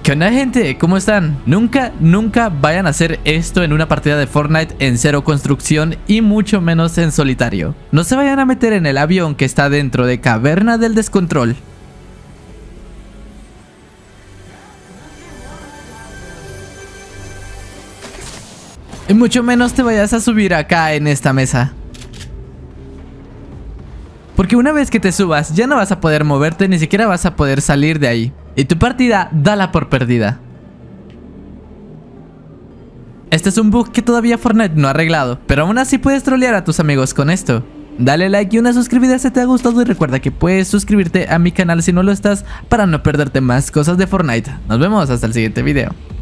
¿Qué onda, gente? ¿Cómo están? Nunca vayan a hacer esto en una partida de Fortnite en cero construcción y mucho menos en solitario. No se vayan a meter en el avión que está dentro de Caverna del Descontrol. Y mucho menos te vayas a subir acá en esta mesa. Porque una vez que te subas ya no vas a poder moverte, ni siquiera vas a poder salir de ahí. Y tu partida, dala por perdida. Este es un bug que todavía Fortnite no ha arreglado, pero aún así puedes trolear a tus amigos con esto. Dale like y una suscribida si te ha gustado y recuerda que puedes suscribirte a mi canal si no lo estás para no perderte más cosas de Fortnite. Nos vemos hasta el siguiente video.